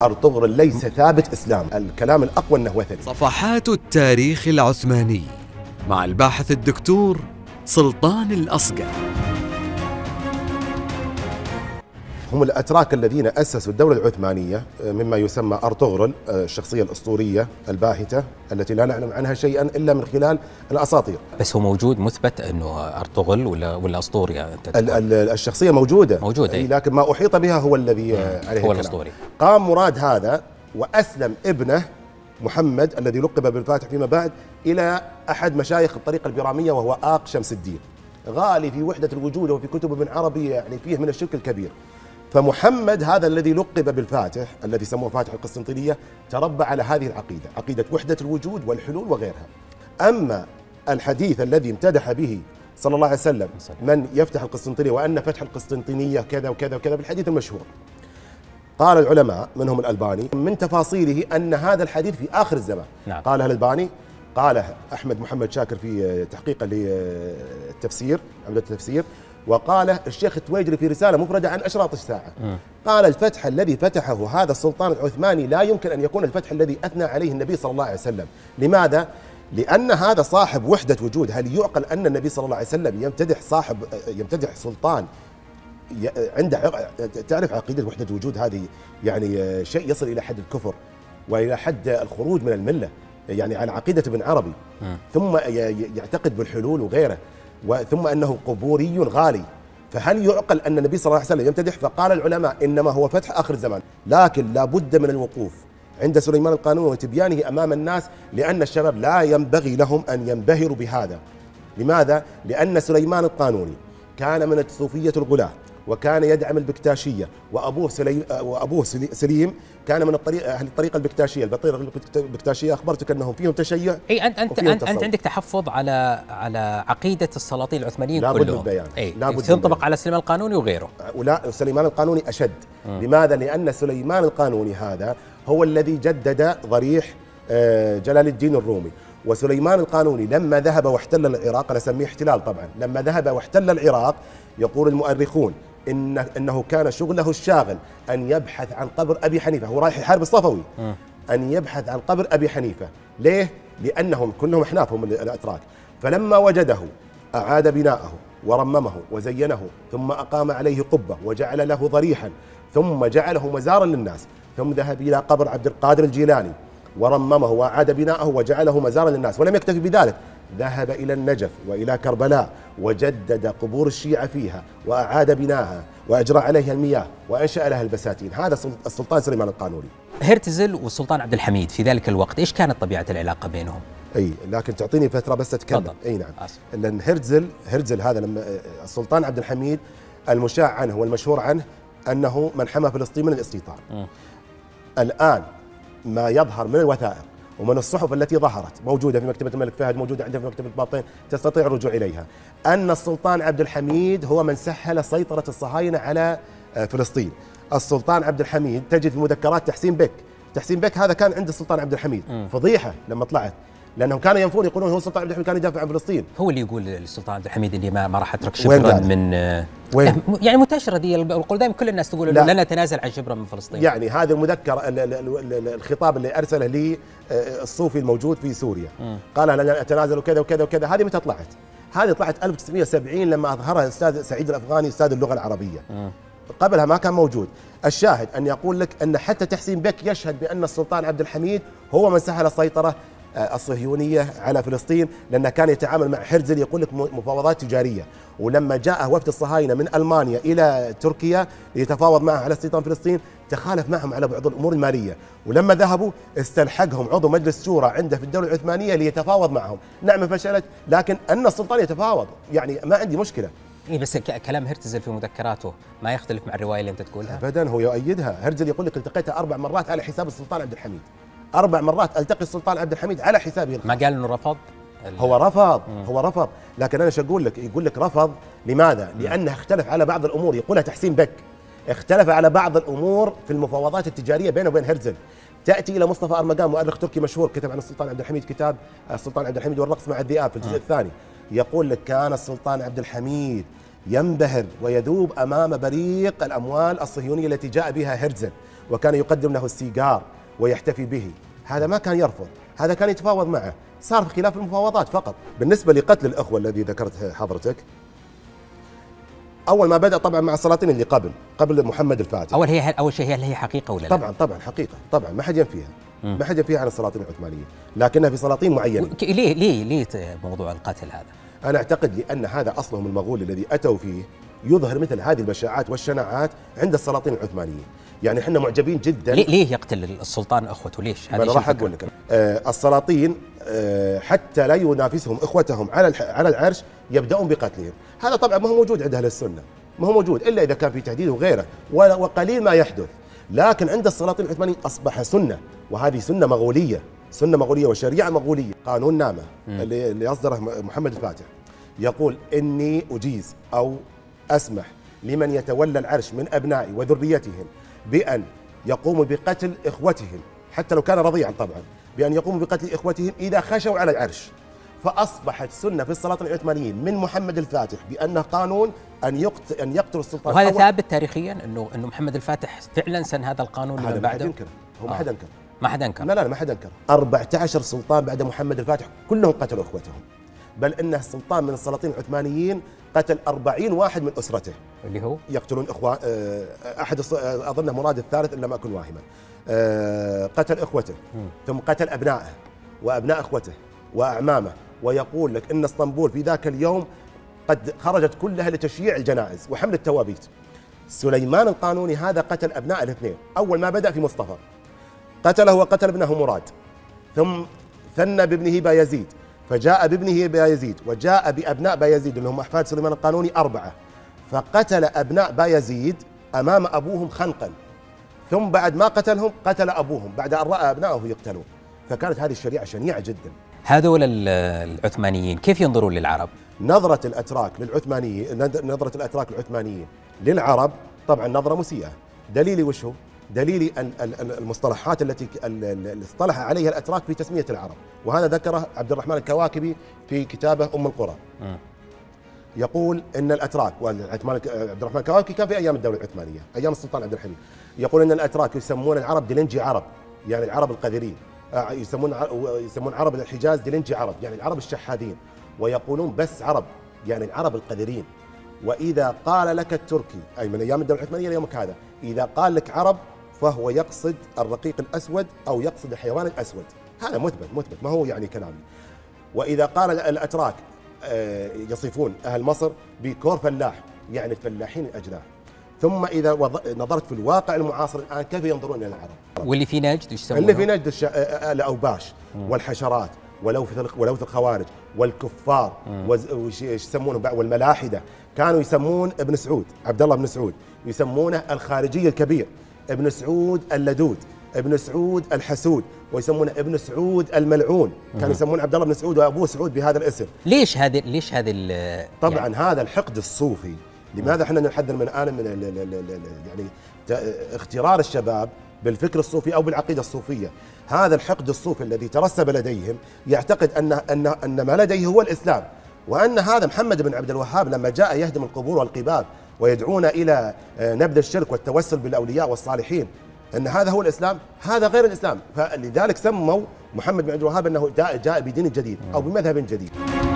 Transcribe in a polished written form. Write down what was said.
أرطغرل ليس ثابت إسلام، الكلام الأقوى أنه وثني. صفحات التاريخ العثماني مع الباحث الدكتور سلطان الأصقع. هم الأتراك الذين أسسوا الدولة العثمانية، مما يسمى أرطغرل، الشخصية الأسطورية الباهتة التي لا نعلم عنها شيئا إلا من خلال الأساطير. بس هو موجود مثبت أنه أرطغرل ولا أسطوري؟ الشخصية موجودة أي. لكن ما أحيط بها هو الذي عليه هو الكلام. الأسطوري. قام مراد هذا وأسلم ابنه محمد الذي لقب بالفاتح فيما بعد إلى أحد مشايخ الطريقة البرامية وهو آق شمس الدين، غالي في وحدة الوجود وفي كتب ابن عربي، يعني فيه من الشرك الكبير. فمحمد هذا الذي لقب بالفاتح الذي سموه فاتح القسطنطينية تربى على هذه العقيدة، عقيدة وحدة الوجود والحلول وغيرها. أما الحديث الذي امتدح به صلى الله عليه وسلم من يفتح القسطنطينية وأن فتح القسطنطينية كذا وكذا وكذا بالحديث المشهور، قال العلماء منهم الألباني من تفاصيله أن هذا الحديث في آخر الزمان. نعم. قاله الألباني، قاله أحمد محمد شاكر في تحقيقه للتفسير عمدة التفسير، وقاله الشيخ التويجري في رسالة مفردة عن أشراط الساعة. قال الفتح الذي فتحه هذا السلطان العثماني لا يمكن أن يكون الفتح الذي أثنى عليه النبي صلى الله عليه وسلم. لماذا؟ لأن هذا صاحب وحدة وجود. هل يعقل أن النبي صلى الله عليه وسلم يمتدح سلطان عنده تعرف عقيدة وحدة الوجود هذه يعني شيء يصل إلى حد الكفر وإلى حد الخروج من الملة، يعني على عقيدة ابن عربي. ثم يعتقد بالحلول وغيره، ثم أنه قبوري غالي. فهل يعقل أن النبي صلى الله عليه وسلم يمتدح؟ فقال العلماء إنما هو فتح آخر الزمان، لكن لا بد من الوقوف عند سليمان القانوني وتبيانه أمام الناس، لأن الشباب لا ينبغي لهم أن ينبهروا بهذا. لماذا؟ لأن سليمان القانوني كان من الصوفية الغلاة، وكان يدعم البكتاشية، وأبوه سليم كان من أهل الطريقة البكتاشية. البكتاشية أخبرتك أنهم فيهم تشيع. أي أنت عندك تحفظ على عقيدة السلاطين العثمانيين كلهم. لابد من البيان، تنطبق على سليمان القانوني وغيره. ولا سليمان القانوني أشد. لماذا؟ لأن سليمان القانوني هذا هو الذي جدد ضريح جلال الدين الرومي. وسليمان القانوني لما ذهب واحتل العراق، أنا أسميه احتلال طبعا، لما ذهب واحتل العراق يقول المؤرخون إنه كان شغله الشاغل أن يبحث عن قبر أبي حنيفة. هو رايح يحارب الصفوي، أن يبحث عن قبر أبي حنيفة. ليه؟ لأنهم كلهم أحناف هم الأتراك. فلما وجده أعاد بناءه ورممه وزينه، ثم أقام عليه قبة وجعل له ضريحا، ثم جعله مزارا للناس، ثم ذهب إلى قبر عبد القادر الجيلاني ورممه وأعاد بناءه وجعله مزارا للناس. ولم يكتفي بذلك، ذهب إلى النجف وإلى كربلاء وجدد قبور الشيعة فيها وأعاد بناها وأجرى عليها المياه وأنشأ لها البساتين. هذا السلطان سليمان القانوني. هرتزل والسلطان عبد الحميد في ذلك الوقت إيش كانت طبيعة العلاقة بينهم؟ أي لكن تعطيني فترة بس أتكلم. أي نعم. لأن هرتزل هذا لما السلطان عبد الحميد المشاع عنه والمشهور عنه أنه من حمى فلسطين من الاستيطان. الآن ما يظهر من الوثائق ومن الصحف التي ظهرت موجودة في مكتبة الملك فهد، موجودة عندنا في مكتبة باطين، تستطيع الرجوع إليها، أن السلطان عبد الحميد هو من سهل سيطرة الصهاينة على فلسطين. السلطان عبد الحميد تجد في مذكرات تحسين بك هذا كان عند السلطان عبد الحميد فضيحة لما طلعت، لأنهم كانوا ينفون يقولون هو السلطان عبد الحميد كان يدافع عن فلسطين. هو اللي يقول السلطان عبد الحميد اللي ما راح أترك شبرا من وين؟ يعني منتشرة دي القول دائما، كل الناس تقول لن نتنازل عن شبرا من فلسطين. يعني هذا المذكر الخطاب اللي أرسله لي الصوفي الموجود في سوريا، قال لن أتنازل كذا وكذا وكذا. هذه متى طلعت؟ هذه طلعت 1970 لما أظهرها الأستاذ سعيد الأفغاني أستاذ اللغة العربية. قبلها ما كان موجود. الشاهد أن يقول لك أن حتى تحسين بك يشهد بأن السلطان عبد الحميد هو من سهل السيطرة الصهيونية على فلسطين، لأنه كان يتعامل مع هرتزل يقول لك مفاوضات تجارية. ولما جاء وفد الصهاينة من ألمانيا إلى تركيا ليتفاوض معه على استيطان فلسطين، تخالف معهم على بعض الأمور المالية، ولما ذهبوا استلحقهم عضو مجلس شورى عنده في الدولة العثمانية ليتفاوض معهم. نعم فشلت، لكن أن السلطان يتفاوض يعني ما عندي مشكلة. إيه بس كلام هرتزل في مذكراته ما يختلف مع الرواية اللي أنت تقولها أبدا، هو يؤيدها. هرتزل يقول لك التقيتها 4 مرات على حساب السلطان عبد الحميد، 4 مرات التقي السلطان عبد الحميد على حسابه. ما قال انه رفض؟ هو رفض، لكن انا ايش اقول لك؟ يقول لك رفض لماذا؟ لانه اختلف على بعض الامور، يقولها تحسين بك، اختلف على بعض الامور في المفاوضات التجاريه بينه وبين هرتزل. تاتي الى مصطفى ارمغان مؤرخ تركي مشهور كتب عن السلطان عبد الحميد كتاب السلطان عبد الحميد والرقص مع الذئاب في الجزء الثاني، يقول لك كان السلطان عبد الحميد ينبهر ويذوب امام بريق الاموال الصهيونيه التي جاء بها هرتزل، وكان يقدم له السيجار ويحتفي به. هذا ما كان يرفض، هذا كان يتفاوض معه، صار في خلاف المفاوضات فقط. بالنسبة لقتل الأخوة الذي ذكرت حضرتك، أول ما بدأ طبعا مع السلاطين اللي قبل محمد الفاتح. أول شيء هل هي حقيقة ولا لا؟ طبعا حقيقة، طبعا ما حد ينفيها، ما حد ينفيها عن السلاطين العثمانية، لكنها في سلاطين معينة. ليه موضوع القتل هذا؟ أنا أعتقد لأن هذا أصلهم المغول الذي أتوا فيه يظهر مثل هذه البشاعات والشناعات عند السلاطين العثمانيين. يعني احنا معجبين جدا. ليه يقتل السلطان اخوته؟ ليش؟ أنا راح أقول لك. السلاطين حتى لا ينافسهم اخوتهم على العرش يبدأون بقتلهم. هذا طبعا ما هو موجود عند أهل السنة، ما هو موجود إلا إذا كان في تهديد وغيره، وقليل ما يحدث. لكن عند السلاطين العثمانيين أصبح سنة، وهذه سنة مغولية وشريعة مغولية. قانون نامة اللي أصدره محمد الفاتح يقول إني أجيز أو أسمح لمن يتولى العرش من أبنائي وذريتهم بأن يقوموا بقتل إخوتهم، حتى لو كان رضيعا طبعا، بأن يقوموا بقتل إخوتهم إذا خشوا على العرش. فأصبحت سنة في السلاطين العثمانيين من محمد الفاتح بأنه قانون أن يقتل السلطان. وهذا ثابت تاريخيا أنه محمد الفاتح فعلا سن هذا القانون لمن بعده؟ هو ما حد أنكر. ما حد أنكر؟ لا ما حد أنكر. 14 سلطان بعد محمد الفاتح كلهم قتلوا إخوتهم، بل إنه سلطان من السلاطين العثمانيين قتل 40 واحد من أسرته، اللي هو يقتلون إخوان. أحد أظنه مراد الثالث إن لم أكن واهما، قتل إخوته ثم قتل أبنائه وأبناء إخوته وأعمامه. ويقول لك إن اسطنبول في ذاك اليوم قد خرجت كلها لتشييع الجنائز وحمل التوابيت. سليمان القانوني هذا قتل أبناء الاثنين. أول ما بدأ في مصطفى قتله وقتل ابنه مراد، ثم ثنى بابنه بايزيد، فجاء بابنه بايزيد وجاء بأبناء بايزيد اللي هم أحفاد سليمان القانوني 4، فقتل أبناء بايزيد أمام أبوهم خنقا، ثم بعد ما قتلهم قتل أبوهم بعد أن رأى أبنائه يقتلون. فكانت هذه الشريعة شنيعة جدا. هذول العثمانيين كيف ينظرون للعرب؟ نظرة الأتراك العثمانيين للعرب طبعا نظرة مسيئة. دليلي وش هو؟ دليلي المصطلحات التي اصطلح عليها الأتراك في تسمية العرب، وهذا ذكره عبد الرحمن الكواكبي في كتابه أم القرى. يقول إن الأتراك، عبد الرحمن الكواكبي كان في أيام الدولة العثمانية أيام السلطان عبد الحميد، يقول إن الأتراك يسمون العرب دلنجي عرب، يعني العرب القذرين، يسمون عرب الحجاز دلنجي عرب، يعني العرب الشحاذين، ويقولون بس عرب يعني العرب القذرين. وإذا قال لك التركي، أي من أيام الدولة العثمانية ليومك هذا، إذا قال لك عرب فهو يقصد الرقيق الأسود أو يقصد الحيوان الأسود. هذا مثبت ما هو يعني كلامي. وإذا قال الأتراك يصفون أهل مصر بكور فلاح، يعني الفلاحين الأجلاف. ثم إذا نظرت في الواقع المعاصر الآن كيف ينظرون إلى العرب؟ واللي في نجد يسمونه؟ اللي في نجد الأوباش والحشرات ولوث الخوارج والكفار وش يسمونه والملاحدة. كانوا يسمون ابن سعود عبد الله بن سعود يسمونه الخارجي الكبير، ابن سعود اللدود، ابن سعود الحسود، ويسمونه ابن سعود الملعون. كانوا يسمون عبد الله بن سعود وابوه سعود بهذا الاسم. ليش هذه طبعا يعني هذا الحقد الصوفي. لماذا احنا نحذر من يعني اغترار الشباب بالفكر الصوفي او بالعقيده الصوفيه؟ هذا الحقد الصوفي الذي ترسب لديهم يعتقد ان ما لديه هو الاسلام، وان هذا محمد بن عبد الوهاب لما جاء يهدم القبور والقباب ويدعونا الى نبذ الشرك والتوسل بالاولياء والصالحين، ان هذا هو الاسلام. هذا غير الاسلام. فلذلك سموا محمد بن عبد الوهاب انه جاء بدين جديد او بمذهب جديد.